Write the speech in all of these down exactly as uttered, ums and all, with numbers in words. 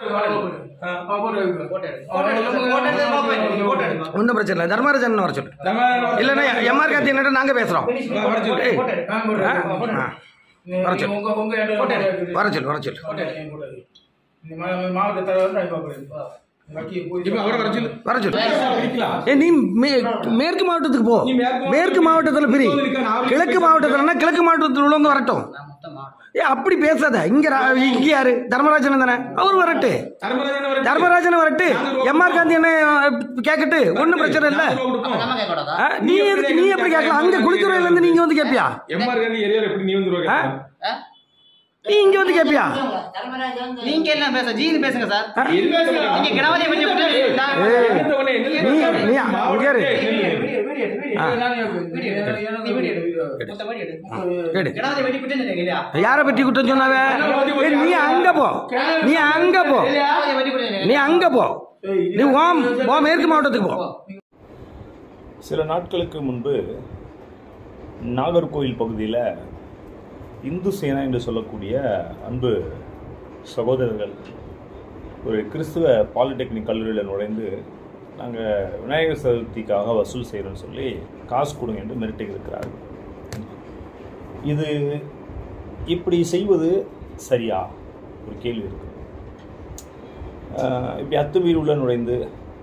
ஒன்றும் பிரச்சனை இல்லை. தர்மராஜன் வர சொல்லு. இல்லைன்னா எம்ஆர் காந்தி என்ன நாங்கள் பேசுகிறோம். வர சொல்லு வர சொல்லு வர சொல்லு மாவட்ட வர சொல்லு. ஏ நீ மேற்கு மாவட்டத்துக்கு போ. மேற்கு மாவட்டத்தில் பிரி. கிழக்கு மாவட்டத்தில் கிழக்கு மாவட்டத்தில் உள்ளவங்க வரட்டும். ஏ அப்படி பேசாத. இங்க இங்க யாரு தர்மராஜன் தானே, அவர் வரட்டு. தர்மராஜன் வரட்டு. எம்ஆர் காந்தி என்ன கேட்கட்டு, ஒன்னும் பிரச்சனை இல்ல. நீ எதுக்கு நீ எப்படி கேட்கலாம்? அங்க குளித்துறையில இருந்து நீங்க வந்து கேட்பியா? நீ இங்க வந்து கேட்பியா? நீங்க எல்லாம் பேச ஜீனி பேசுங்க சார். நீங்க கணவனை பத்தி யார பற்றி குற்றம் சொன்னாவ? நீ அங்க போ, நீ அங்க போ, நீ அங்க போ, நீ ஓம் போ மேற்கு மாவட்டத்துக்கு போ. சில நாட்களுக்கு முன்பு நாகர்கோவில் பகுதியில் இந்து சேனா என்று சொல்லக்கூடிய அன்பு சகோதரர்கள் ஒரு கிறிஸ்துவ பாலிடெக்னிக் கல்லூரியில் நுழைந்து நாங்கள் விநாயகர் சதுர்த்திக்காக வசூல் செய்கிறோன்னு சொல்லி காசு கொடுங்க என்று மிரட்டி இருக்கிறார்கள். இது இப்படி செய்வது சரியா ஒரு கேள்வி இருக்கு. இப்படி அத்துமீறி உள்ள நுழைந்து,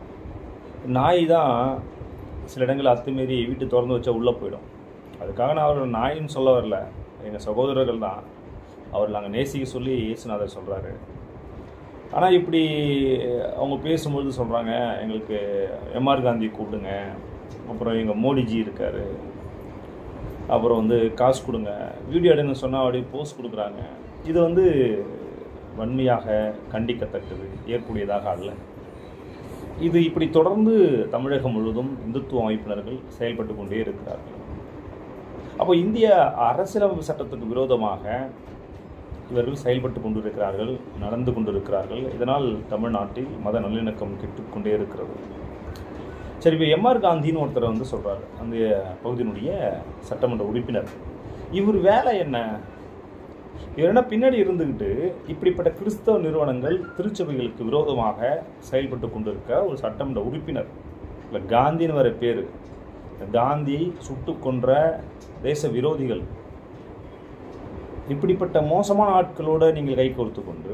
நாய் தான் சில இடங்களில் அத்துமீறி வீட்டு திறந்து வச்சா உள்ளே போயிடும். அதுக்காக நான் அவர் நாயின்னு சொல்ல வரல, எங்கள் சகோதரர்கள் தான். அவர் நாங்கள் நேசிக்க சொல்லி இயேசுநாதர் சொல்கிறாரு. ஆனால் இப்படி அவங்க பேசும்பொழுது சொல்கிறாங்க, எங்களுக்கு எம்ஆர் காந்தி கூப்பிடுங்க, அப்புறம் எங்கள் மோடிஜி இருக்கார், அப்புறம் வந்து காசு கொடுங்க, வீடியோ எடுங்க சொன்னால் அப்படியே போஸ்ட் கொடுக்குறாங்க. இது வந்து வன்மையாக கண்டிக்கத்தக்கது, ஏற்புடையதாக அல்ல. இது இப்படி தொடர்ந்து தமிழகம் முழுவதும் இந்துத்துவ அமைப்பினர்கள் செயல்பட்டு கொண்டே இருக்கிறார்கள். அப்போ இந்திய அரசியலமைப்பு சட்டத்துக்கு விரோதமாக இவர்கள் செயல்பட்டு கொண்டிருக்கிறார்கள், நடந்து கொண்டிருக்கிறார்கள். இதனால் தமிழ்நாட்டில் மத நல்லிணக்கம் கெட்டுக்கொண்டே இருக்கிறது. சரி, இப்போ எம்ஆர் காந்தின்னு ஒருத்தர் வந்து சொல்கிறார், அந்த பகுதியினுடைய சட்டமன்ற உறுப்பினர். இவர் வேலை என்ன? இவர் என்ன பின்னாடி இருந்துக்கிட்டு இப்படிப்பட்ட கிறிஸ்தவ நிறுவனங்கள் திருச்சபைகளுக்கு விரோதமாக செயல்பட்டு கொண்டிருக்க ஒரு சட்டமன்ற உறுப்பினர். இல்லை காந்தின்னு வர பேர். காந்தியை சுட்டு கொன்ற தேச விரோதிகள், இப்படிப்பட்ட மோசமான ஆட்களோடு நீங்கள் கை கோர்த்து கொண்டு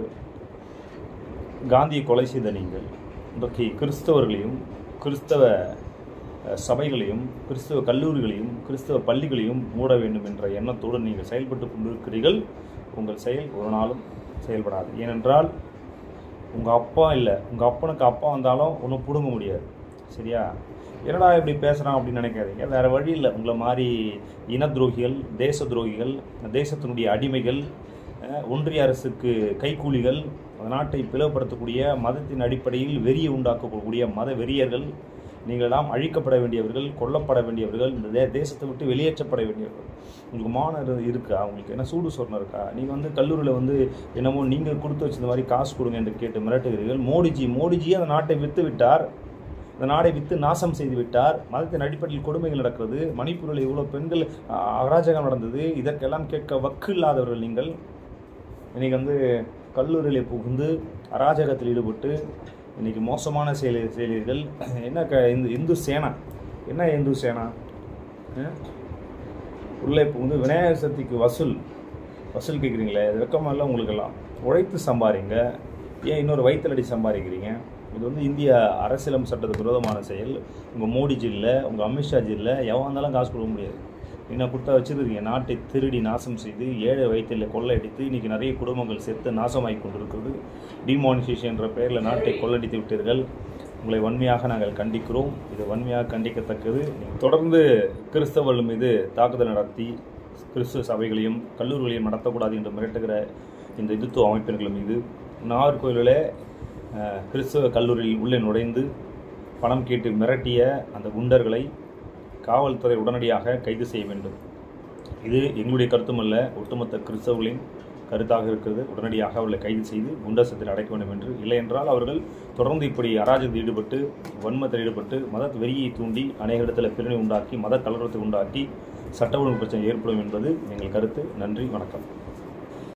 காந்தியை கொலை செய்த நீங்கள் இன்றைக்கு கிறிஸ்தவர்களையும் கிறிஸ்தவ சபைகளையும் கிறிஸ்தவ கல்லூரிகளையும் கிறிஸ்தவ பள்ளிகளையும் மூட வேண்டும் என்ற எண்ணத்தோடு நீங்கள் செயல்பட்டு கொண்டிருக்கிறீர்கள். உங்கள் செயல் ஒரு நாளும் செயல்படாது. ஏனென்றால் உங்கள் அப்பா இல்லை, உங்கள் அப்பனுக்கு அப்பா வந்தாலும் ஒன்றும் பிடுங்க முடியாது. சரியா? என்னடா இப்படி பேசுகிறான் அப்படின்னு நினைக்காதீங்க. வேறு வழி இல்லை. உங்களை மாதிரி இன துரோகிகள், தேச துரோகிகள், தேசத்தினுடைய அடிமைகள், ஒன்றிய அரசுக்கு கைக்கூலிகள், நாட்டை பிளவுபடுத்தக்கூடிய மதத்தின் அடிப்படையில் வெறியை உண்டாக்கக்கூடிய மத வெறியர்கள், நீங்களெல்லாம் அழிக்கப்பட வேண்டியவர்கள், கொல்லப்பட வேண்டியவர்கள், இந்த தே தேசத்தை விட்டு வெளியேற்றப்பட வேண்டியவர்கள். உங்களுக்கு மானம் இருக்கா? உங்களுக்கு என்ன சூடு சொரணம் இருக்கா? நீங்கள் வந்து கல்லூரியில் வந்து என்னமோ நீங்கள் கொடுத்து வச்சிருந்த மாதிரி காசு கொடுங்க என்று கேட்டு மிரட்டுகிறீர்கள். மோடிஜி மோடிஜி அந்த நாட்டை விற்று விட்டார். இந்த நாடை விற்று நாசம் செய்து விட்டார். மதத்தின் அடிப்படையில் கொடுமைகள் நடக்கிறது. மணிப்பூரில் இவ்வளோ பெண்கள் அராஜகம் நடந்தது. இதற்கெல்லாம் கேட்க வக்கு இல்லாதவர்கள் நீங்கள். இன்றைக்கி வந்து கல்லூரியில் புகுந்து அராஜகத்தில் ஈடுபட்டு இன்றைக்கி மோசமான செயல் செயலீர்கள். என்ன க இந்து இந்து சேனா என்ன இந்து சேனா உள்ளே புகுந்து விநாயகர் சதுர்த்திக்கு வசூல் வசூல் கேட்குறீங்களே, இது வெக்கமெல்லாம் உங்களுக்கெல்லாம். உழைத்து சம்பாதிங்க, ஏன் இன்னொரு வயிற்றுலடி சம்பாதிக்கிறீங்க? இது வந்து இந்திய அரசியலமைப்பு சட்டத்துக்கு விரோதமான செயல். உங்கள் மோடிஜி இல்லை, உங்கள் அமித்ஷாஜி இல்லை, எவன் இருந்தாலும் காசு கொடுக்க முடியாது. என்ன கொடுத்தா வச்சுருக்கீங்க? நாட்டை திருடி நாசம் செய்து ஏழை வயிற்றில் கொள்ளையடித்து இன்றைக்கி நிறைய குடும்பங்கள் செத்து நாசமாகி கொண்டிருக்கிறது. டிமானிசேஷன் என்ற பெயரில் நாட்டை கொள்ளடித்து விட்டீர்கள். உங்களை வன்மையாக நாங்கள் கண்டிக்கிறோம். இது வன்மையாக கண்டிக்கத்தக்கது. தொடர்ந்து கிறிஸ்தவர்கள் மீது தாக்குதல் நடத்தி கிறிஸ்துவ சபைகளையும் கல்லூரிகளையும் நடத்தக்கூடாது என்று மிரட்டுகிற இந்த இந்துத்துவ அமைப்பினர்கள் மீது நாகர்கோவிலில் கிறிஸ்தவ கல்லூரியில் உள்ளே நுழைந்து பணம் கேட்டு மிரட்டிய அந்த குண்டர்களை காவல்துறை உடனடியாக கைது செய்ய வேண்டும். இது எங்களுடைய கருத்துமல்ல, ஒட்டுமொத்த கிறிஸ்தவர்களின் கருத்தாக இருக்கிறது. உடனடியாக அவர்களை கைது செய்து குண்டசத்தில் அடைக்க வேண்டும் என்று. இல்லை என்றால் அவர்கள் தொடர்ந்து இப்படி அராஜகத்தில் ஈடுபட்டு வன்மத்தில் ஈடுபட்டு மத வெறியை தூண்டி அநேக இடத்துல பிரிவினை உண்டாக்கி மத கலவரத்தை உண்டாக்கி சட்ட ஒழுங்கு பிரச்சனை ஏற்படும் என்பது எங்கள் கருத்து. நன்றி, வணக்கம்.